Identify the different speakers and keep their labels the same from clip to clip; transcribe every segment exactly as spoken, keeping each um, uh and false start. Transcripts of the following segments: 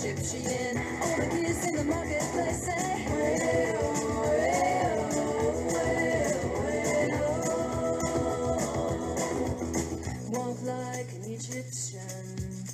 Speaker 1: Egyptian. All the kids in the marketplace say, well, well, well, well. Walk like an Egyptian.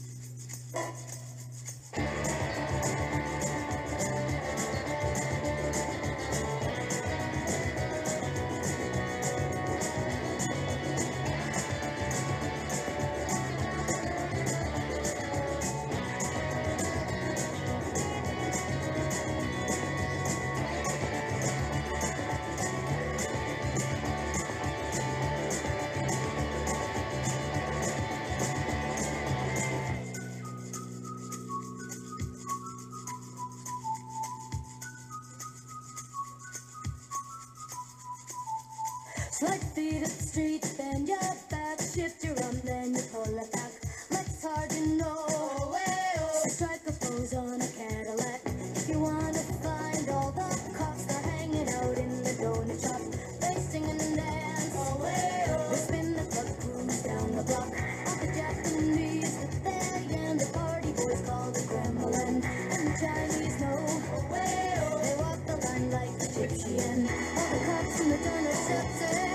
Speaker 1: Slide feet up the street, bend your back, shift your arm, then you pull it back. Legs hard, you know. Oh, hey, oh. Strike a pose on a Cadillac. If you wanna find all the cops, they're hanging out in the donut shop. They sing and dance. Oh, hey, oh. They spin the club cruise down the block. All the Japanese with their and the party boys call the Kremlin. And the Chinese know. Oh, hey, oh. They walk the line like Egyptian. All the cops in the donut shop say,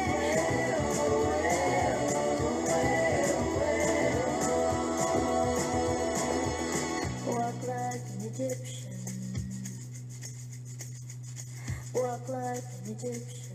Speaker 1: walk like an Egyptian. Walk like an Egyptian.